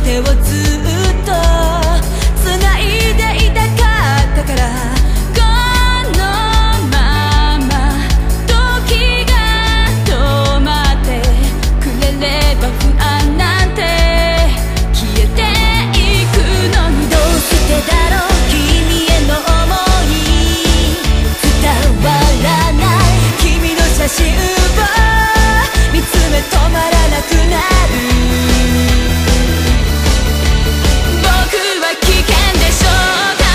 手をずっと繋いでいたかったから、このまま時が止まってくれれば不安なんて消えていくのに、どうしてだろう君への想い伝わらない、君の写真を見つめ止まらなくなる。僕は危険でしょうか、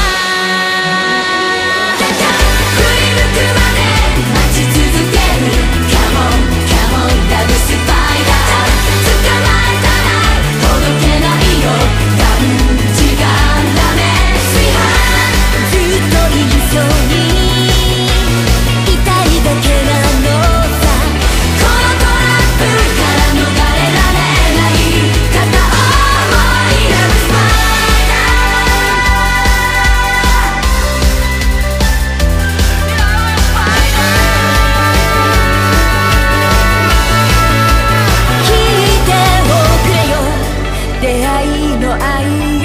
振り向くまで待ち続ける。 Come on, come on, ラブスパイダー、捕まえたらほどけないよ、感じがダメ、水半ずっといそうにいたいだけなのさ、このトラップから逃れられない片思いラブスパイダー、聞いておくれよ、出会いの合